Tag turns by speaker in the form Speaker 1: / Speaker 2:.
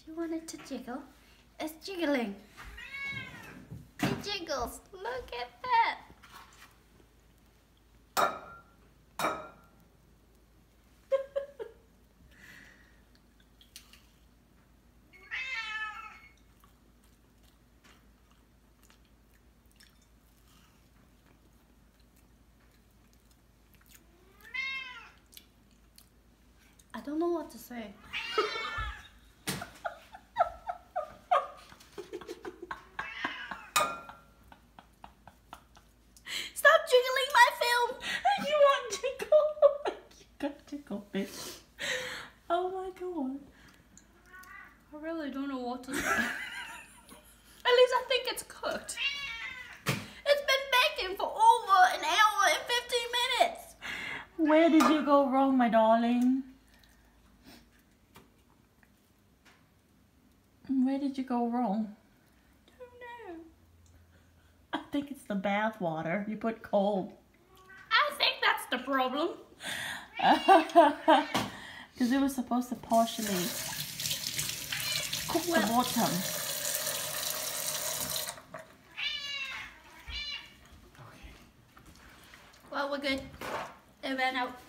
Speaker 1: Do you want it to jiggle? It's jiggling. It jiggles. Look at that. I don't know what to say. Stop jiggling my film!
Speaker 2: You want tickle? You got tickle, bitch. Oh my god.
Speaker 1: I really don't know what to say. At least I think it's cooked. It's been baking for over an hour and 15 minutes.
Speaker 2: Where did you go wrong, my darling? Where did you go wrong?
Speaker 1: I don't know.
Speaker 2: I think it's the bath water. You put cold.
Speaker 1: I think that's the problem.
Speaker 2: Because it was supposed to partially cook the bottom.
Speaker 1: Well, we're good. It ran out.